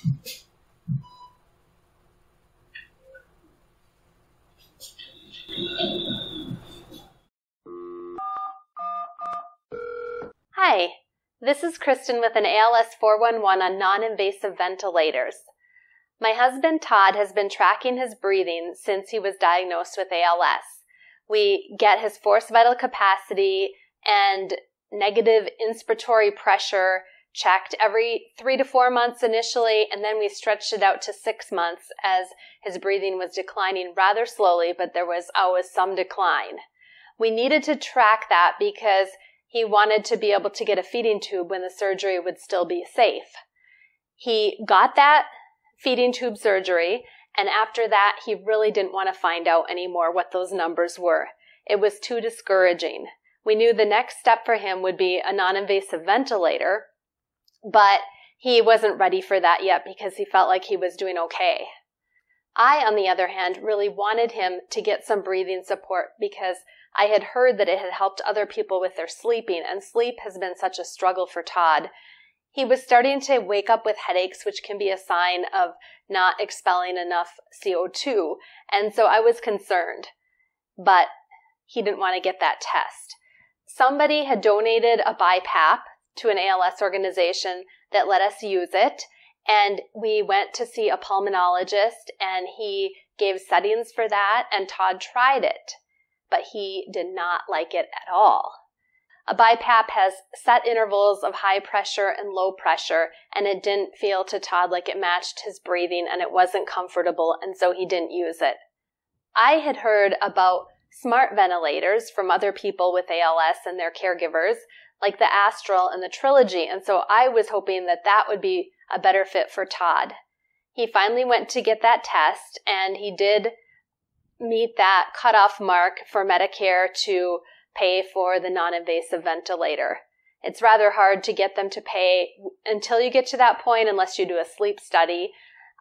Hi, this is Kristin with an ALS 411 on non-invasive ventilators. My husband Todd has been tracking his breathing since he was diagnosed with ALS. We get his forced vital capacity and negative inspiratory pressure checked every 3 to 4 months initially, and then we stretched it out to 6 months as his breathing was declining rather slowly, but there was always some decline. We needed to track that because he wanted to be able to get a feeding tube when the surgery would still be safe. He got that feeding tube surgery, and after that, he really didn't want to find out anymore what those numbers were. It was too discouraging. We knew the next step for him would be a non-invasive ventilator, but he wasn't ready for that yet because he felt like he was doing okay. I, on the other hand, really wanted him to get some breathing support because I had heard that it had helped other people with their sleeping, and sleep has been such a struggle for Todd. He was starting to wake up with headaches, which can be a sign of not expelling enough CO2, and so I was concerned, but he didn't want to get that test. Somebody had donated a BiPAP to an ALS organization that let us use it, and we went to see a pulmonologist, and he gave settings for that, and Todd tried it, but he did not like it at all. A BiPAP has set intervals of high pressure and low pressure, and it didn't feel to Todd like it matched his breathing, and it wasn't comfortable, and so he didn't use it. I had heard about smart ventilators from other people with ALS and their caregivers, like the Astral and the Trilogy, and so I was hoping that that would be a better fit for Todd. He finally went to get that test, and he did meet that cutoff mark for Medicare to pay for the non-invasive ventilator. It's rather hard to get them to pay until you get to that point unless you do a sleep study.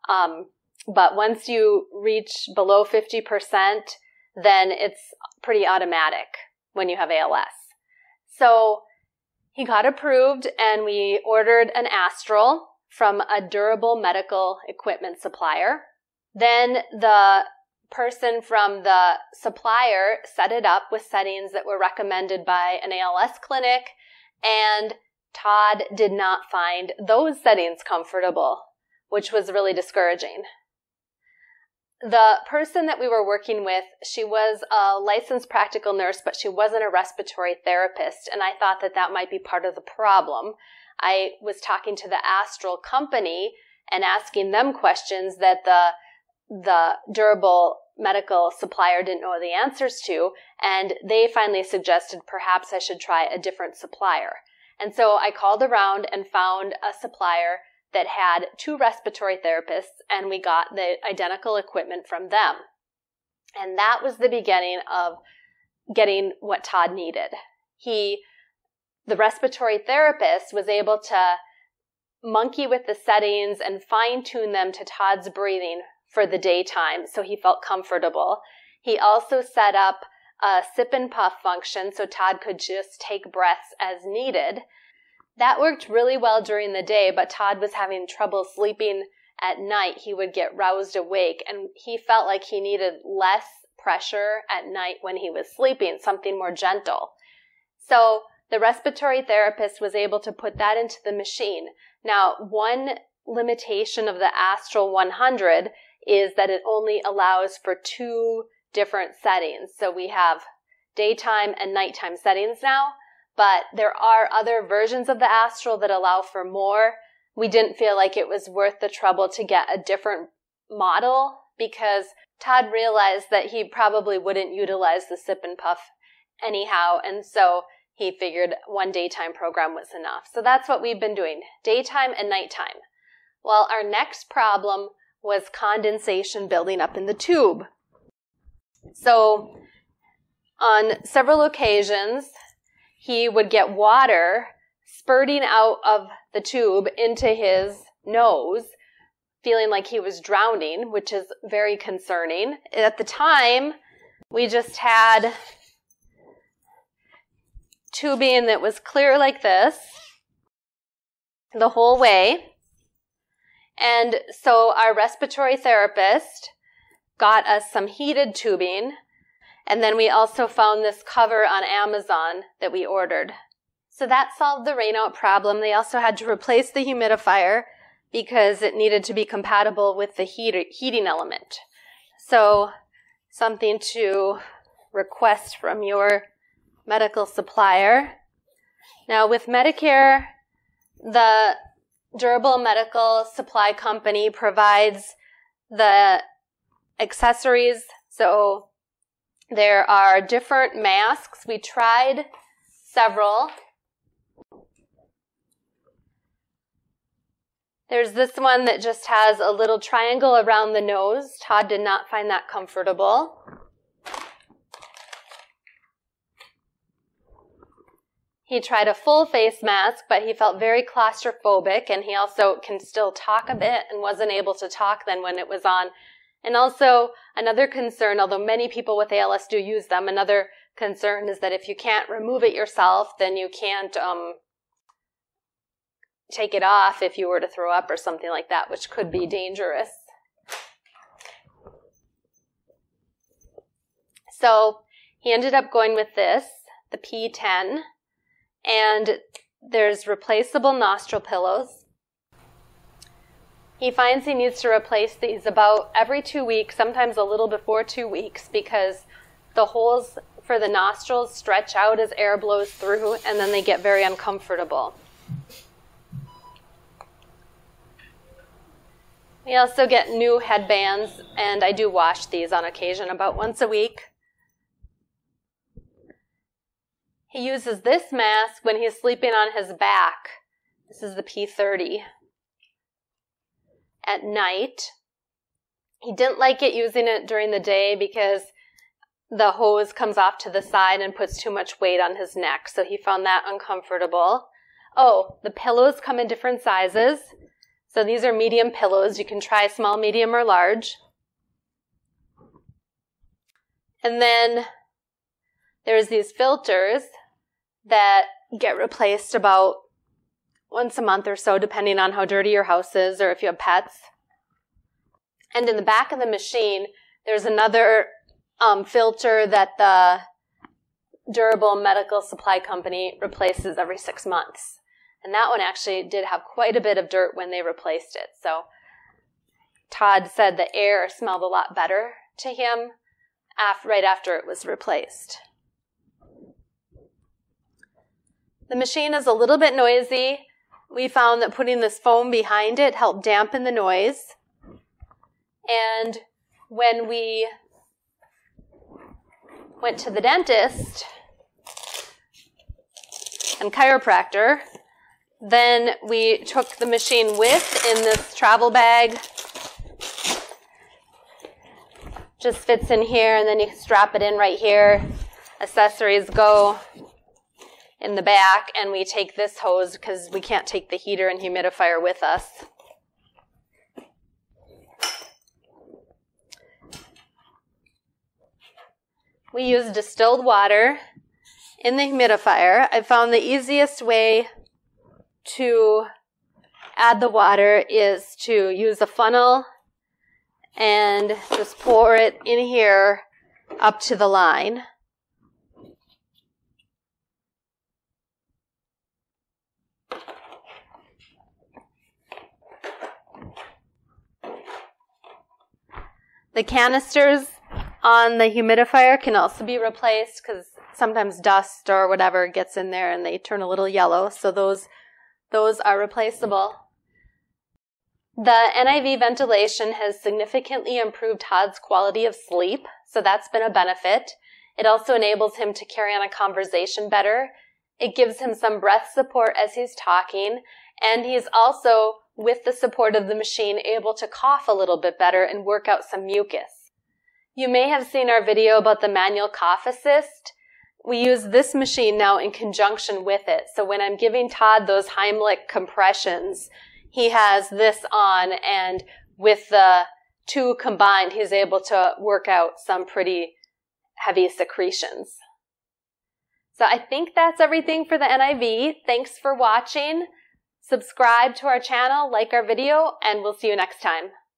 But once you reach below 50%, then it's pretty automatic when you have ALS. So he got approved, and we ordered an Astral from a durable medical equipment supplier. Then the person from the supplier set it up with settings that were recommended by an ALS clinic, and Todd did not find those settings comfortable, which was really discouraging. The person that we were working with, she was a licensed practical nurse, but she wasn't a respiratory therapist, and I thought that that might be part of the problem. I was talking to the Astral company and asking them questions that the durable medical supplier didn't know the answers to, and they finally suggested perhaps I should try a different supplier. And so I called around and found a supplier that had 2 respiratory therapists, and we got the identical equipment from them. And that was the beginning of getting what Todd needed. The respiratory therapist was able to monkey with the settings and fine-tune them to Todd's breathing for the daytime, so he felt comfortable. He also set up a sip and puff function so Todd could just take breaths as needed. That worked really well during the day, but Todd was having trouble sleeping at night. He would get roused awake, and he felt like he needed less pressure at night when he was sleeping, something more gentle. So the respiratory therapist was able to put that into the machine. Now, one limitation of the Astral 100 is that it only allows for 2 different settings. So we have daytime and nighttime settings now, but there are other versions of the Astral that allow for more. We didn't feel like it was worth the trouble to get a different model because Todd realized that he probably wouldn't utilize the sip and puff anyhow, and so he figured one daytime program was enough. So that's what we've been doing, daytime and nighttime. Well, our next problem was condensation building up in the tube. So on several occasions, he would get water spurting out of the tube into his nose, feeling like he was drowning, which is very concerning. At the time, we just had tubing that was clear like this the whole way. And so our respiratory therapist got us some heated tubing, and then we also found this cover on Amazon that we ordered. So that solved the rainout problem. They also had to replace the humidifier because it needed to be compatible with the heating element. So something to request from your medical supplier. Now with Medicare, the Durable Medical Supply Company provides the accessories. So there are different masks. We tried several. There's this one that just has a little triangle around the nose. Todd did not find that comfortable. He tried a full face mask, but he felt very claustrophobic, and he also can still talk a bit and wasn't able to talk then when it was on. And also, another concern, although many people with ALS do use them, another concern is that if you can't remove it yourself, then you can't take it off if you were to throw up or something like that, which could be dangerous. So he ended up going with this, the P10, and there's replaceable nostril pillows. He finds he needs to replace these about every 2 weeks, sometimes a little before 2 weeks, because the holes for the nostrils stretch out as air blows through, and then they get very uncomfortable. We also get new headbands, and I do wash these on occasion about once a week. He uses this mask when he's sleeping on his back. This is the P30. At night. He didn't like it using it during the day because the hose comes off to the side and puts too much weight on his neck, so he found that uncomfortable. Oh, the pillows come in different sizes. So these are medium pillows. You can try small, medium, or large. And then there's these filters that get replaced about once a month or so, depending on how dirty your house is or if you have pets. And in the back of the machine, there's another filter that the Durable Medical Supply Company replaces every 6 months. And that one actually did have quite a bit of dirt when they replaced it. So Todd said the air smelled a lot better to him right after it was replaced. The machine is a little bit noisy. We found that putting this foam behind it helped dampen the noise. And when we went to the dentist and chiropractor, then we took the machine with in this travel bag. Just fits in here, and then you strap it in right here. Accessories go in the back, and we take this hose because we can't take the heater and humidifier with us. We use distilled water in the humidifier. I found the easiest way to add the water is to use a funnel and just pour it in here up to the line. The canisters on the humidifier can also be replaced because sometimes dust or whatever gets in there and they turn a little yellow, so those are replaceable. The NIV ventilation has significantly improved Todd's quality of sleep, so that's been a benefit. It also enables him to carry on a conversation better. It gives him some breath support as he's talking, and he's also, with the support of the machine, able to cough a little bit better and work out some mucus. You may have seen our video about the manual cough assist. We use this machine now in conjunction with it. So when I'm giving Todd those Heimlich compressions, he has this on, and with the two combined, he's able to work out some pretty heavy secretions. So I think that's everything for the NIV. Thanks for watching. Subscribe to our channel, like our video, and we'll see you next time.